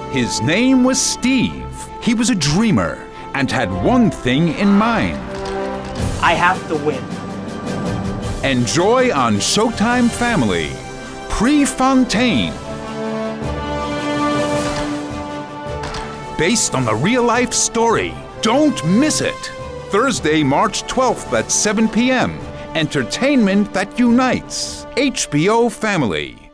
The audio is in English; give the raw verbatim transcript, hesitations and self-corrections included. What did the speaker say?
His name was Steve. He was a dreamer and had one thing in mind. I have to win. Enjoy on Showtime Family. Prefontaine. Based on the real-life story. Don't miss it. Thursday, March twelfth at seven p m Entertainment that unites. H B O Family.